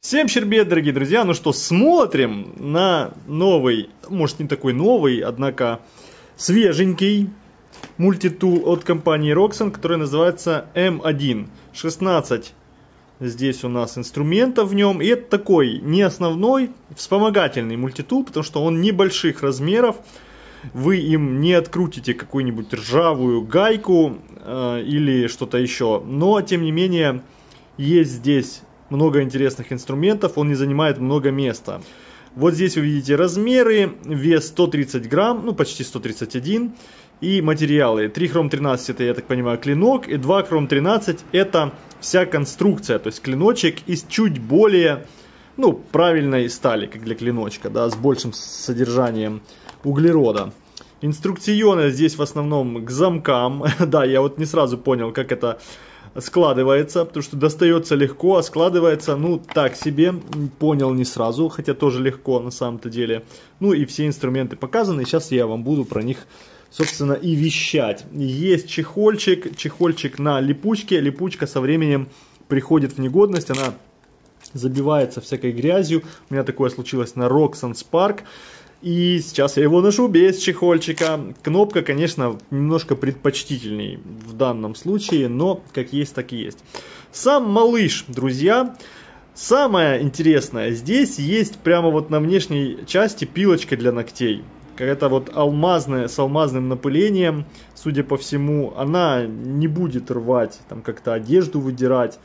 Всем щербет, дорогие друзья! Ну что, смотрим на новый, может не такой новый, однако свеженький мультитул от компании Roxxon, который называется M1. 16 здесь у нас инструментов в нем. И это такой не основной, вспомогательный мультитул, потому что он небольших размеров. Вы им не открутите какую-нибудь ржавую гайку или что-то еще. Но, тем не менее, есть здесь много интересных инструментов, он не занимает много места. Вот здесь вы видите размеры, вес 130 грамм, ну почти 131. И материалы. 3 хром 13 это, я так понимаю, клинок, и 2 хром 13 это вся конструкция. То есть клиночек из чуть более, ну, правильной стали, как для клиночка, да, с большим содержанием углерода. Инструкционы здесь в основном к замкам. Да, я вот не сразу понял, как это складывается, потому что достается легко, а складывается, ну, так себе, понял не сразу, хотя тоже легко на самом-то деле. Ну, и все инструменты показаны, сейчас я вам буду про них, собственно, и вещать. Есть чехольчик на липучке, липучка со временем приходит в негодность, она забивается всякой грязью, у меня такое случилось на Roxxon Spark. И сейчас я его ношу без чехольчика. Кнопка, конечно, немножко предпочтительней в данном случае, но как есть, так и есть. Сам малыш, друзья, самое интересное, здесь есть прямо вот на внешней части пилочка для ногтей. Какая-то вот алмазная, с алмазным напылением, судя по всему, она не будет рвать, там как-то одежду выдирать,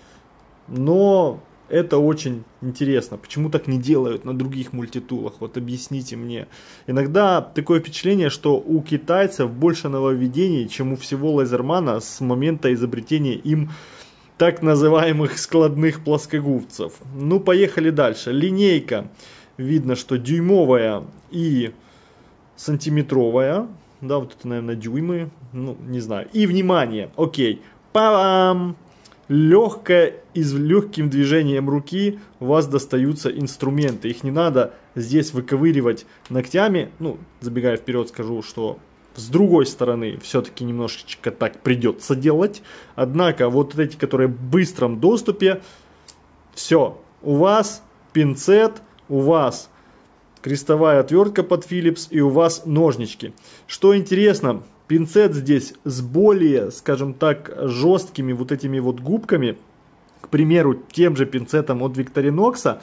но это очень интересно. Почему так не делают на других мультитулах? Вот объясните мне. Иногда такое впечатление, что у китайцев больше нововведений, чем у всего лазермана с момента изобретения им так называемых складных плоскогубцев. Ну, поехали дальше. Линейка. Видно, что дюймовая и сантиметровая. Да, вот это, наверное, дюймы. Ну, не знаю. И, внимание, окей. Па-бам! Легким движением руки у вас достаются инструменты. Их не надо здесь выковыривать ногтями. Ну, забегая вперед, скажу, что с другой стороны все-таки немножечко так придется делать. Однако вот эти, которые в быстром доступе, все. У вас пинцет, у вас крестовая отвертка под Philips и у вас ножнички. Что интересно, пинцет здесь с более, скажем так, жесткими вот этими вот губками. К примеру, тем же пинцетом от Victorinox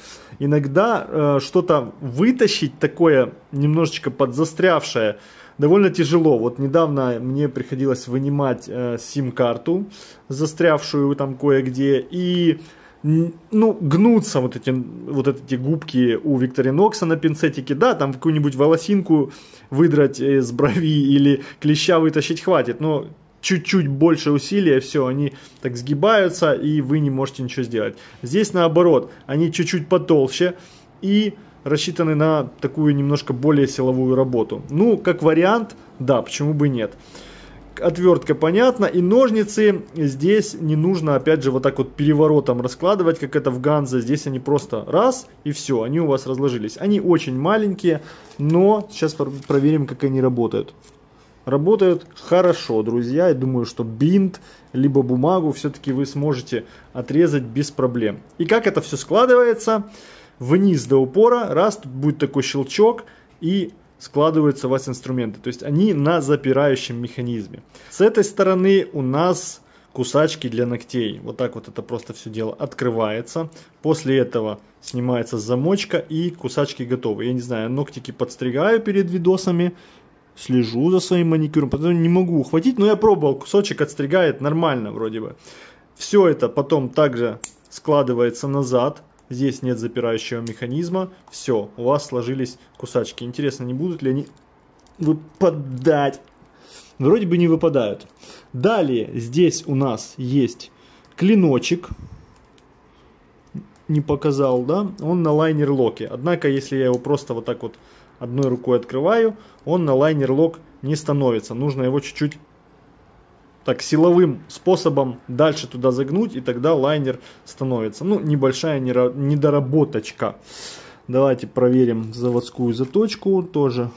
иногда что-то вытащить такое немножечко подзастрявшее довольно тяжело. Вот недавно мне приходилось вынимать сим-карту, застрявшую там кое-где, и ну, гнутся вот эти губки у Victorinox на пинцетике, да, там какую-нибудь волосинку выдрать с брови или клеща вытащить хватит, но чуть-чуть больше усилия, все, они так сгибаются, и вы не можете ничего сделать. Здесь наоборот, они чуть-чуть потолще и рассчитаны на такую немножко более силовую работу. Ну, как вариант, да, почему бы нет. Отвертка понятна, и ножницы здесь не нужно опять же вот так вот переворотом раскладывать, как это в Ганзе. Здесь они просто раз и все, они у вас разложились. Они очень маленькие, но сейчас проверим, как они работают. Работают хорошо, друзья. Я думаю, что бинт либо бумагу все-таки вы сможете отрезать без проблем. И как это все складывается? Вниз до упора, раз, тут будет такой щелчок, и складываются у вас инструменты. То есть они на запирающем механизме. С этой стороны у нас кусачки для ногтей. Вот так вот это просто все дело открывается. После этого снимается замочка, и кусачки готовы. Я не знаю, ногтики подстригаю перед видосами. Слежу за своим маникюром. Потом не могу ухватить, но я пробовал. Кусочек отстригает нормально вроде бы. Все это потом также складывается назад. Здесь нет запирающего механизма. Все, у вас сложились кусачки. Интересно, не будут ли они выпадать? Вроде бы не выпадают. Далее здесь у нас есть клиночек. Не показал, да? Он на лайнер-локе. Однако, если я его просто вот так вот одной рукой открываю, он на лайнер-лок не становится. Нужно его чуть-чуть так силовым способом дальше туда загнуть, и тогда лайнер становится. Ну, небольшая недоработочка. Давайте проверим заводскую заточку тоже.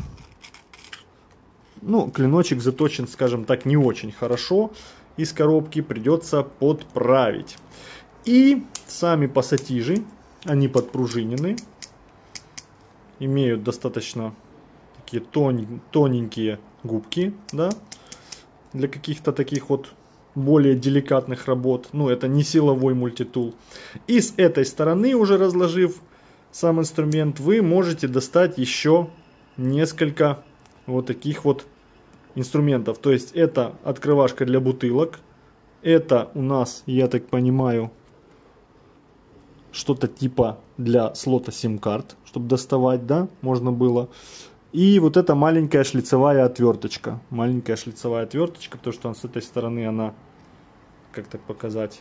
Ну, клиночек заточен, скажем так, не очень хорошо. Из коробки придется подправить. И сами пассатижи Они подпружинены. Имеют достаточно такие тоненькие губки, да, для каких-то таких вот более деликатных работ. Ну, это не силовой мультитул. И с этой стороны, уже разложив сам инструмент, вы можете достать еще несколько вот таких вот инструментов. То есть это открывашка для бутылок. Это у нас, я так понимаю, что-то типа для слота сим-карт, чтобы доставать, да, можно было. И вот эта маленькая шлицевая отверточка. Маленькая шлицевая отверточка, потому что с этой стороны она, как так показать,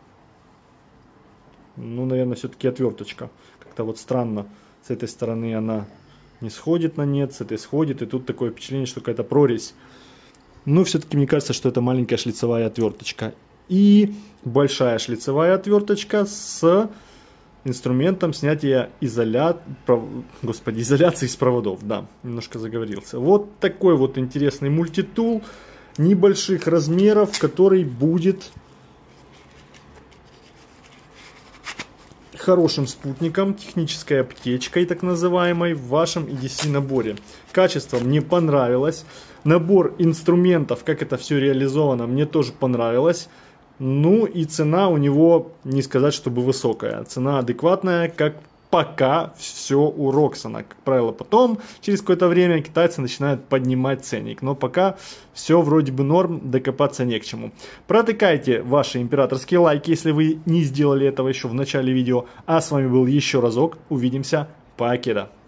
ну, наверное, все-таки отверточка. Как-то вот странно. С этой стороны она не сходит на нет, с этой сходит. И тут такое впечатление, что какая-то прорезь. Но все-таки мне кажется, что это маленькая шлицевая отверточка. И большая шлицевая отверточка с инструментом снятия изоляции из проводов. Да, немножко заговорился. Вот такой вот интересный мультитул небольших размеров, который будет хорошим спутником, технической аптечкой, так называемой, в вашем EDC наборе. Качество мне понравилось. Набор инструментов, как это все реализовано, мне тоже понравилось. Ну и цена у него, не сказать, чтобы высокая. Цена адекватная, как пока все у Роксона. Как правило, потом, через какое-то время, китайцы начинают поднимать ценник. Но пока все вроде бы норм, докопаться не к чему. Протыкайте ваши императорские лайки, если вы не сделали этого еще в начале видео. А с вами был еще разок. Увидимся. Покеда.